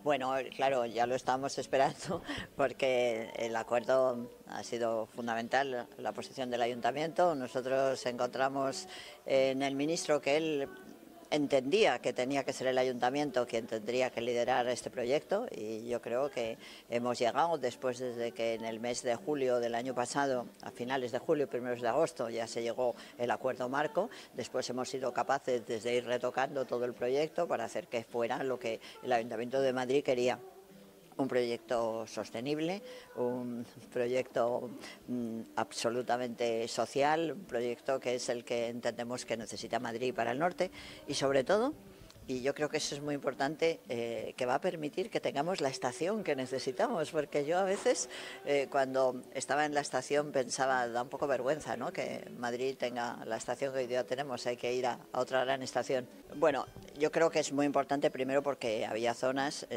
Bueno, claro, ya lo estábamos esperando porque el acuerdo ha sido fundamental, la posición del ayuntamiento. Nosotros encontramos en el ministro que él entendía que tenía que ser el ayuntamiento quien tendría que liderar este proyecto y yo creo que hemos llegado después desde que en el mes de julio del año pasado, a finales de julio, primeros de agosto, ya se llegó el acuerdo marco. Después hemos sido capaces de ir retocando todo el proyecto para hacer que fuera lo que el Ayuntamiento de Madrid quería. Un proyecto sostenible, un proyecto absolutamente social, un proyecto que es el que entendemos que necesita Madrid para el norte y sobre todo, y yo creo que eso es muy importante, que va a permitir que tengamos la estación que necesitamos, porque yo a veces cuando estaba en la estación pensaba, da un poco vergüenza, ¿no?, que Madrid tenga la estación que hoy día tenemos, hay que ir a otra gran estación. Bueno, yo creo que es muy importante primero porque había zonas,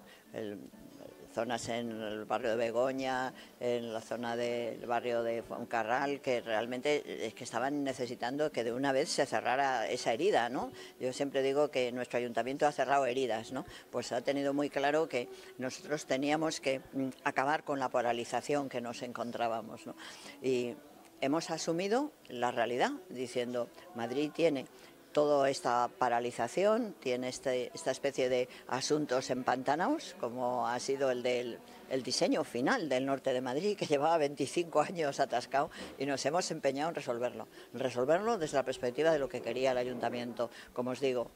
zonas en el barrio de Begoña, en la zona del barrio de Fuencarral, que realmente es que estaban necesitando que de una vez se cerrara esa herida, ¿no? Yo siempre digo que nuestro ayuntamiento ha cerrado heridas, ¿no? Pues ha tenido muy claro que nosotros teníamos que acabar con la polarización que nos encontrábamos, ¿no? Y hemos asumido la realidad diciendo, Madrid tiene toda esta paralización, tiene esta especie de asuntos empantanados, como ha sido el del diseño final del norte de Madrid, que llevaba 25 años atascado y nos hemos empeñado en resolverlo desde la perspectiva de lo que quería el ayuntamiento. Como os digo,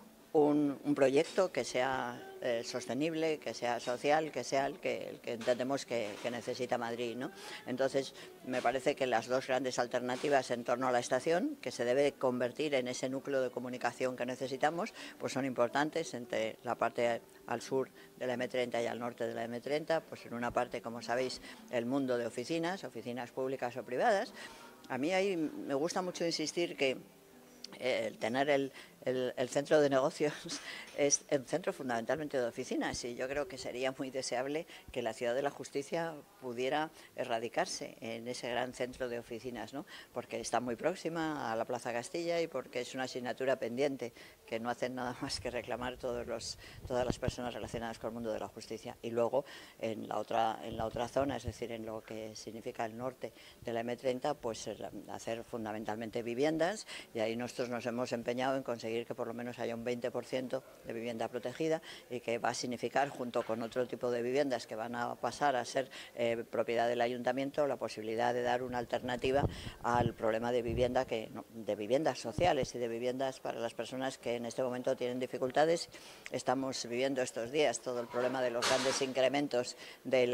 un proyecto que sea sostenible, que sea social, que sea el que entendemos que necesita Madrid, ¿no? Entonces, me parece que las dos grandes alternativas en torno a la estación, que se debe convertir en ese núcleo de comunicación que necesitamos, pues son importantes entre la parte al sur de la M30 y al norte de la M30, pues en una parte, como sabéis, el mundo de oficinas públicas o privadas. A mí ahí me gusta mucho insistir que tener el centro de negocios es el centro fundamentalmente de oficinas y yo creo que sería muy deseable que la Ciudad de la Justicia pudiera erradicarse en ese gran centro de oficinas, ¿no? Porque está muy próxima a la Plaza Castilla y porque es una asignatura pendiente que no hacen nada más que reclamar todas las personas relacionadas con el mundo de la justicia. Y luego en la otra zona, es decir, en lo que significa el norte de la M30, pues hacer fundamentalmente viviendas y ahí nosotros nos hemos empeñado en conseguir que por lo menos haya un 20% de vivienda protegida y que va a significar, junto con otro tipo de viviendas que van a pasar a ser propiedad del ayuntamiento, la posibilidad de dar una alternativa al problema de vivienda, de viviendas sociales y de viviendas para las personas que en este momento tienen dificultades. Estamos viviendo estos días todo el problema de los grandes incrementos de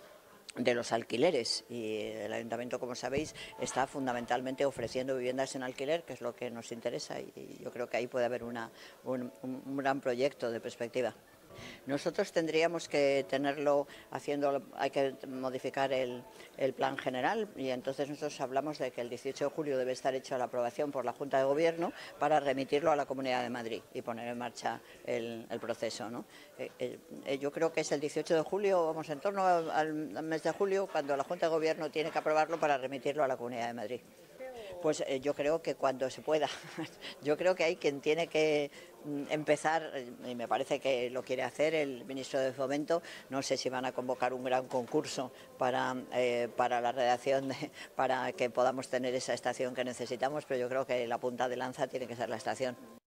los alquileres y el ayuntamiento, como sabéis, está fundamentalmente ofreciendo viviendas en alquiler, que es lo que nos interesa y yo creo que ahí puede haber un gran proyecto de perspectiva. Nosotros tendríamos que tenerlo hay que modificar el plan general y entonces nosotros hablamos de que el 18 de julio debe estar hecha la aprobación por la Junta de Gobierno para remitirlo a la Comunidad de Madrid y poner en marcha el proceso, ¿no? Yo creo que es el 18 de julio, vamos, en torno al mes de julio, cuando la Junta de Gobierno tiene que aprobarlo para remitirlo a la Comunidad de Madrid. Pues yo creo que cuando se pueda. Yo creo que hay quien tiene que empezar, y me parece que lo quiere hacer el ministro de Fomento. No sé si van a convocar un gran concurso para la redacción, para que podamos tener esa estación que necesitamos, pero yo creo que la punta de lanza tiene que ser la estación.